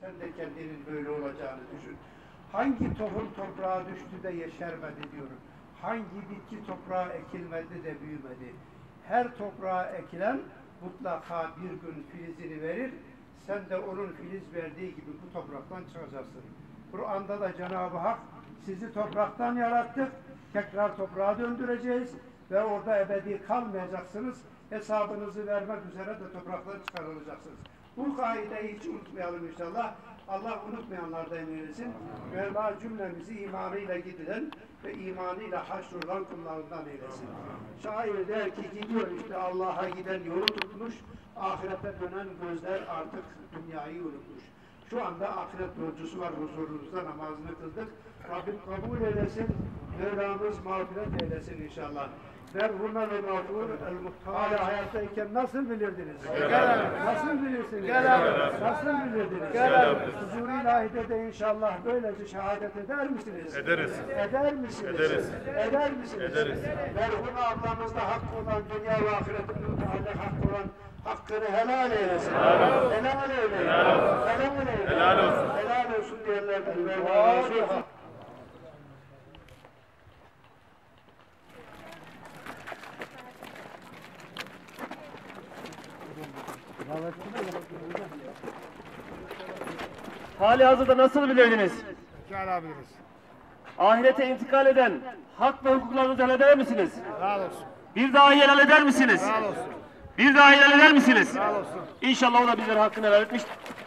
Sen de kendinin böyle olacağını düşün. Hangi tohum toprağa düştü de yeşermedi diyorum. Hangi bitki toprağa ekilmedi de büyümedi. Her toprağa ekilen mutlaka bir gün filizini verir. Sen de onun filiz verdiği gibi bu topraktan çıkacaksın. Kur'an'da da Cenab-ı Hak sizi topraktan yarattık, tekrar toprağa döndüreceğiz ve orada ebedi kalmayacaksınız. Hesabınızı vermek üzere de topraktan çıkarılacaksınız. Bu kaideyi hiç unutmayalım inşallah. Allah unutmayanlardan eylesin. Mevla cümlemizi imanıyla gidilen ve imanıyla haşrulan kullarından eylesin. Şair der ki gidiyor işte Allah'a giden yolu tutmuş, ahirete dönen gözler artık dünyayı unutmuş. Şu anda ahiret yolcusu var huzurunuzda, namazını kıldık. Rabbim kabul eylesin, Mevlamız mağfiret eylesin inşallah. Merhumen ve mağfur el-muhtar. Hala hayattayken nasıl bilirdiniz? Nasıl bilirsiniz? Nasıl bilirdiniz? Huzur-u ilahide de inşallah böylece şehadet eder misiniz? Ederiz. Eder misiniz? Ederiz. Eder misiniz? Ederiz. Merhum ablamızda hakkı olan, dünya ve ahiretinde müteallak hakkı olan hakkını helal eylesin. Helal eylesin. Helal eylesin. Helal olsun. Helal olsun diyenlerden Mevla razı olsun. Hali hazırda nasıl bilirdiniz? Helal biliriz. Ahirete intikal eden hak ve hukuklarınızı helal eder misiniz? Helal olsun. Bir daha helal eder misiniz? Helal olsun. Bir daha helal eder misiniz? Helal olsun. İnşallah o da bizlere hakkını helal etmiştir.